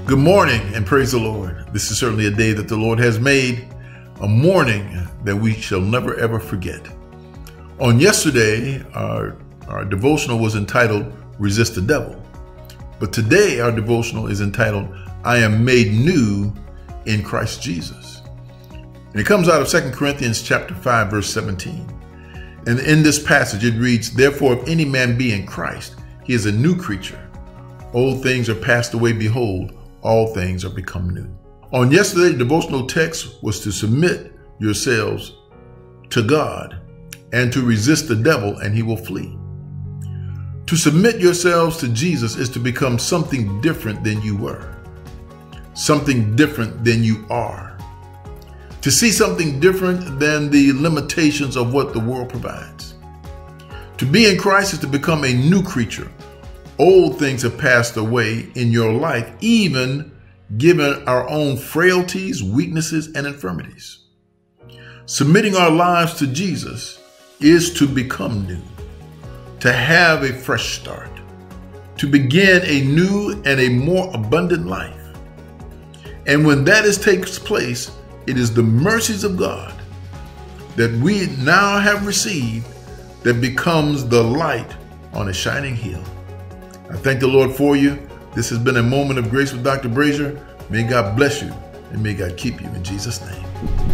Good morning and praise the Lord. This is certainly a day that the Lord has made, a morning that we shall never ever forget. On yesterday, our devotional was entitled Resist the Devil. But today our devotional is entitled I Am Made New in Christ Jesus. And it comes out of 2 Corinthians chapter 5, verse 17. And in this passage it reads, "Therefore if any man be in Christ, he is a new creature. Old things are passed away, behold, all things are become new." On yesterday, the devotional text was to submit yourselves to God and to resist the devil, and he will flee. To submit yourselves to Jesus is to become something different than you were, something different than you are, to see something different than the limitations of what the world provides. To be in Christ is to become a new creature. Old things have passed away in your life, even given our own frailties, weaknesses, and infirmities. Submitting our lives to Jesus is to become new, to have a fresh start, to begin a new and a more abundant life. And when that takes place, it is the mercies of God that we now have received that becomes the light on a shining hill. I thank the Lord for you. This has been a moment of grace with Dr. Brazier. May God bless you and may God keep you in Jesus' name.